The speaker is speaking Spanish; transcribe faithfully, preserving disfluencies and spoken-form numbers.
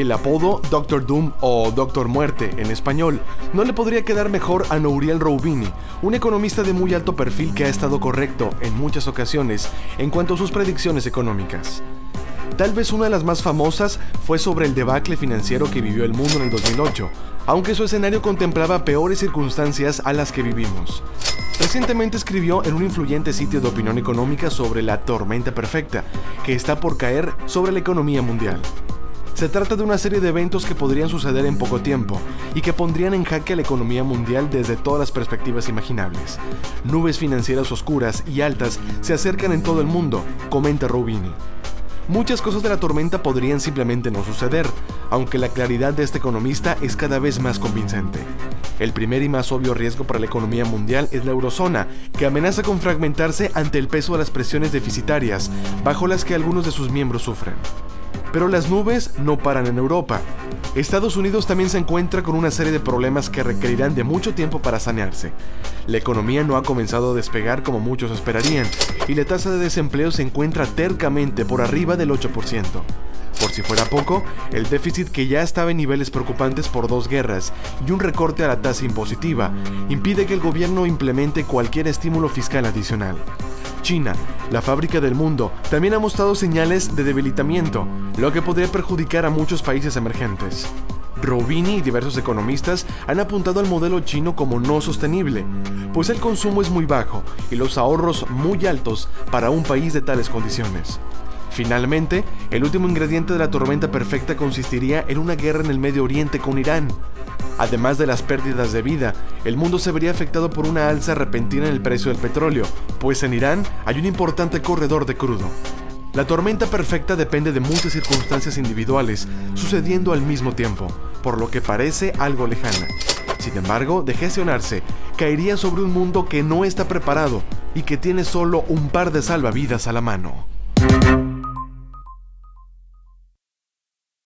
El apodo Doctor Doom o Doctor Muerte en español no le podría quedar mejor a Nouriel Roubini, un economista de muy alto perfil que ha estado correcto en muchas ocasiones en cuanto a sus predicciones económicas. Tal vez una de las más famosas fue sobre el debacle financiero que vivió el mundo en el dos mil ocho, aunque su escenario contemplaba peores circunstancias a las que vivimos. Recientemente escribió en un influyente sitio de opinión económica sobre la tormenta perfecta, que está por caer sobre la economía mundial. Se trata de una serie de eventos que podrían suceder en poco tiempo y que pondrían en jaque a la economía mundial desde todas las perspectivas imaginables. Nubes financieras oscuras y altas se acercan en todo el mundo, comenta Roubini. Muchas cosas de la tormenta podrían simplemente no suceder, aunque la claridad de este economista es cada vez más convincente. El primer y más obvio riesgo para la economía mundial es la eurozona, que amenaza con fragmentarse ante el peso de las presiones deficitarias, bajo las que algunos de sus miembros sufren. Pero las nubes no paran en Europa. Estados Unidos también se encuentra con una serie de problemas que requerirán de mucho tiempo para sanearse. La economía no ha comenzado a despegar como muchos esperarían, y la tasa de desempleo se encuentra tercamente por arriba del ocho por ciento. Por si fuera poco, el déficit, que ya estaba en niveles preocupantes por dos guerras y un recorte a la tasa impositiva, impide que el gobierno implemente cualquier estímulo fiscal adicional. China, la fábrica del mundo, también ha mostrado señales de debilitamiento, lo que podría perjudicar a muchos países emergentes. Roubini y diversos economistas han apuntado al modelo chino como no sostenible, pues el consumo es muy bajo y los ahorros muy altos para un país de tales condiciones. Finalmente, el último ingrediente de la tormenta perfecta consistiría en una guerra en el Medio Oriente con Irán. Además de las pérdidas de vida, el mundo se vería afectado por una alza repentina en el precio del petróleo, pues en Irán hay un importante corredor de crudo. La tormenta perfecta depende de muchas circunstancias individuales, sucediendo al mismo tiempo, por lo que parece algo lejana. Sin embargo, de gestionarse, caería sobre un mundo que no está preparado y que tiene solo un par de salvavidas a la mano.